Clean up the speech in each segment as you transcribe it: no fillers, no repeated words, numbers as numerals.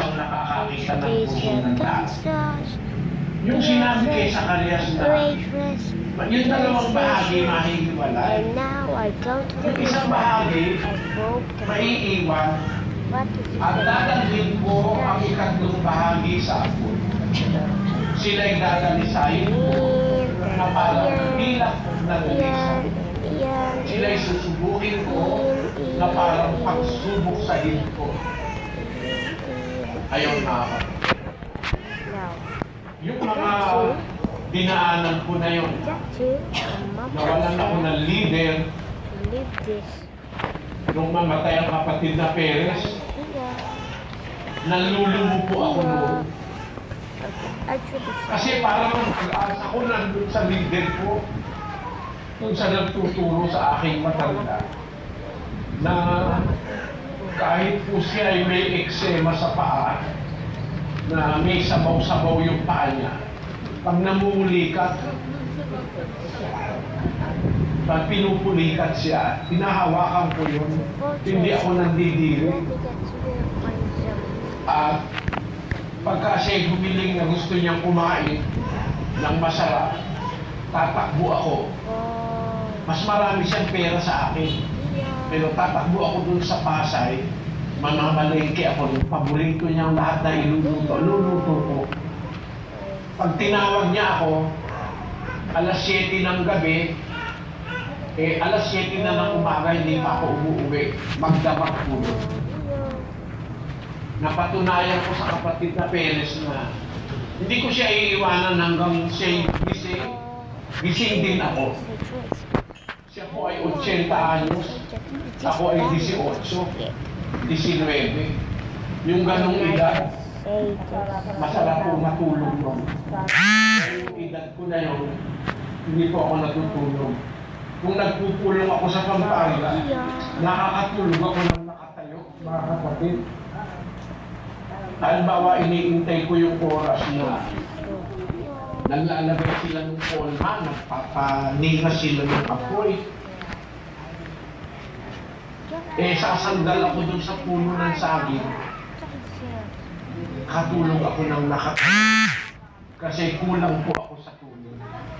siyang nakakakita ng puso ng tao. Yung sinabi kay Zacarias na yung dalawang bahagi mahihiwalay. Yung isang bahagi maiiwan at dadalhin ko ang ikatlong bahagi sa apoy. Sila'y dadalisayin ko na parang pilak na dalisan. Sila'y susubukin ko na parang pagsubok sa hilig ko. Ayaw na ako. Yung mga dinaanan ko na yun, nawalan ako ng leader nung mamatay ang kapatid na Perez. Nalulumupo ako noon. Kasi parang pag-asa ko nandun sa leader ko, kung sa nagtuturo sa aking matanda, na kahit po siya ay may eksema sa paa, na may sabaw-sabaw yung paa niya, pag namumulikat, pag pinupulikat siya, hinahawakan ko yun, hindi ako nandidiri. At pagka siya'y gumiling na gusto niyang kumain ng masarap, tatakbo ako. Mas marami siyang pera sa akin. Pero tatakbo ako dun sa Pasay, mamamalengke ako, paborito niyang lahat na luluto ko. Pag tinawag niya ako, alas 7 ng gabi, alas 7 na ng umaga, hindi pa ako umuwi, magdamag po. Napatunayan ko sa kapatid na Perez na hindi ko siya iiwanan hanggang siya'y gising. Gising din ako. Siya po ay 80 anyos, ako ay 18, 19. Yung ganong edad, masarap po matulog mo. Yung edad ko na yun, hindi po ako natutulog. Kung nagpupulong ako sa Pampanga, nakakatulog ako ng nakatayo, mga kapatid. Halimbawa, iniintay ko yung oras na naglalagay sila ng polma, nagpapaningas sila ng apoy. Sasandal ako dun sa puno ng saging. Katulog ako ng nakatayo. Kasi kulang po ako sa tulog.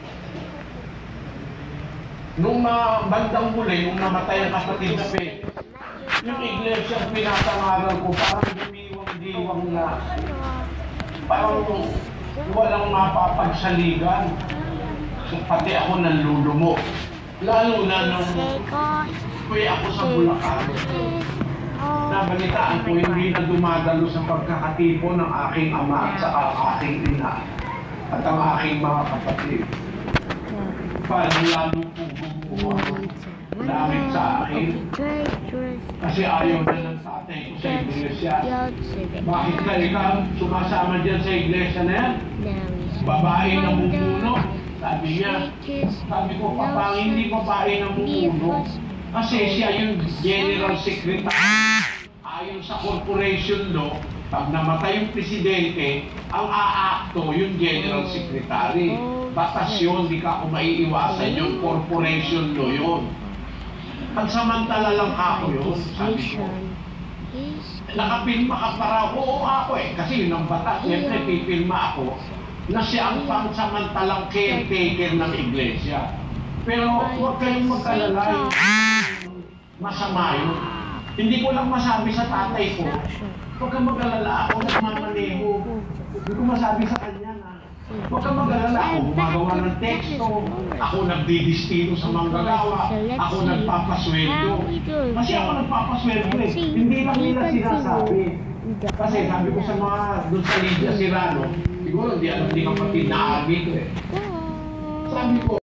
Nung bandang huli, nung namatay ang kapatid na Pedro, yung iglesia ang pinapangaral ko, parang diwang na, parang walang mapapagsaligan. So, pati ako nanlulumo. Lalo na nung kuya ako sa Bulacan, nabalitaan ko hindi na dumadalo sa pagkakatipo ng aking ama at sa aking ina at ang aking mga kapatid. Parang lalo pong bumuha damit sa akin kasi ayaw na ng tatay ko sa iglesia. Bakit ka ikaw sumasama dyan sa iglesia na yan? Babae na bumuno. Sabi niya, sabi ko, hindi babae na bumuno. Kasi siya yung general secretary. Ayon sa corporation law, pag namatay yung presidente, ang aakto yung general secretary. Batas yun, di ka ako maiiwasan yung corporation law yun. Pagsamantala lang ako yun, sabi ko. Nakapilma ka para, oo ako kasi yun ang batas, siyempre pipilma ako na siya ang pangsamantalang caretaker ng iglesia. Pero huwag kayong magkalala, masama yun. Hindi ko lang masabi sa tatay ko, huwag kang mag-alala, ako nagmamaneho. Hindi ko masabi sa kanya na, huwag kang mag-alala, ako gumagawa ng teksto, ako nagdidistino sa manggagawa, ako nagpapasweldo. Kasi ako nagpapasweldo hindi lang nila sinasabi. Kasi sabi ko sa mga, doon sa Lydia Serrano, siguro hindi kapatid na agi ko Sabi ko,